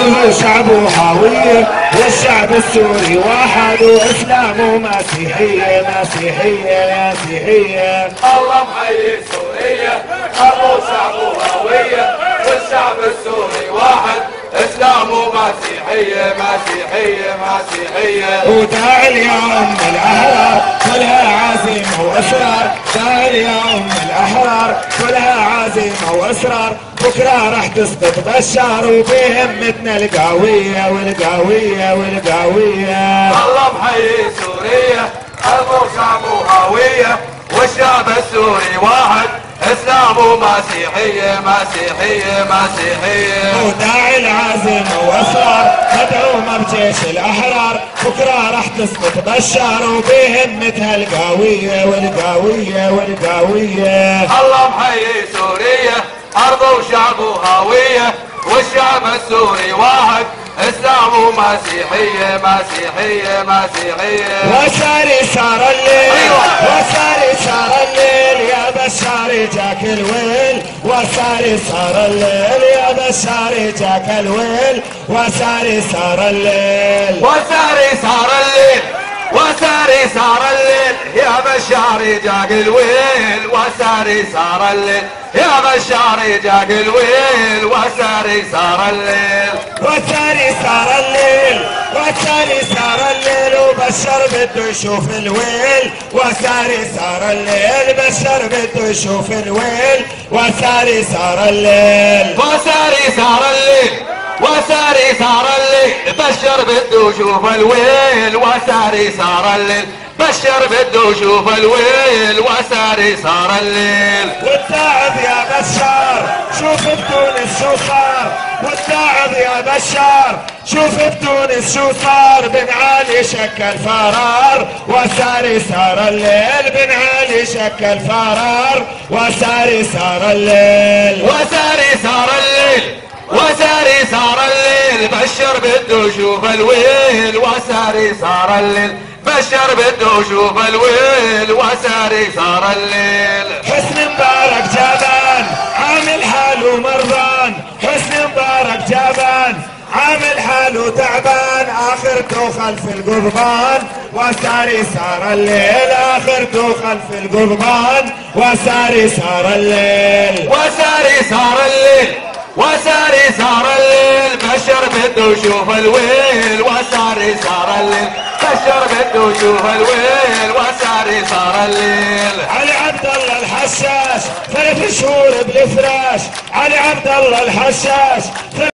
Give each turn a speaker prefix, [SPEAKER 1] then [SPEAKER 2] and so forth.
[SPEAKER 1] شعبه هوية والشعب السوري واحد وإسلامه مسيحية مسيحية مسيحية.
[SPEAKER 2] الله محيي سوريا أبو شعبه هوية والشعب السوري واحد إسلامه مسيحية مسيحية مسيحية.
[SPEAKER 1] وداعي اليوم الأحرار كلها عزيمة وإصرار، داعي اليوم الأحرار كلها عزيمة وإصرار، بكرة راح تسقط بشار وبهمتنا القوية والقوية والقوية.
[SPEAKER 2] الله محيي سوريا أبو شعبه هوية والشعب السوري واحد إسلامه مسيحية مسيحية مسيحية.
[SPEAKER 1] وداعي العزيمة وإصرار مدعومة بجيش الأحرار، بكرة راح تسقط بشار وبهمتها القوية والقوية والقوية.
[SPEAKER 2] الله محيي سوريا أرضه وشعبه هوية والشعب السوري واحد إسلامه مسيحية مسيحية مسيحية.
[SPEAKER 1] وساري صار الليل وساري صار الليل يا بشار جاك الويل، وساري صار الليل يا بشار جاك الويل، وساري صار الليل
[SPEAKER 2] وساري صار الليل وساري صار الليل يا بشار جاك الويل، وساري صار الليل يا بشار جاك الويل، وساري صار الليل
[SPEAKER 1] وساري صار الليل وساري صار الليل، وبشر بده يشوف الويل، وساري صار الليل بشر بده يشوف الويل، وساري صار الليل
[SPEAKER 2] وساري صار الليل وساري صار الليل بشر بده يشوف الويل، وساري صار الليل بشر بده يشوف الويل، وساري صار الليل.
[SPEAKER 1] والتعب يا بشار شوف بتونس شو صار، والتعب يا بشار شوف بتونس شو صار، بن علي شكل فرار وساري صار الليل، بن علي شكل فرار وساري صار الليل
[SPEAKER 2] وساري صار الليل وساري صار الليل بشر بده يشوف الويل، وساري صار الليل بشر بده يشوف الويل، وساري صار الليل.
[SPEAKER 1] حسني مبارك جبان عامل حاله مرضان، حسني مبارك جبان عامل حاله تعبان، اخرته خلف القضبان وساري صار الليل، اخرته خلف القضبان وساري صار الليل
[SPEAKER 2] وساري صار الليل وساري صار الليل بشر بده يشوف الويل، وساري صار الليل بشر بده يشوف الويل، وساري صار الليل.
[SPEAKER 1] علي عبد الله الحشاش 3 شهور بالفراش، علي عبد الله الحشاش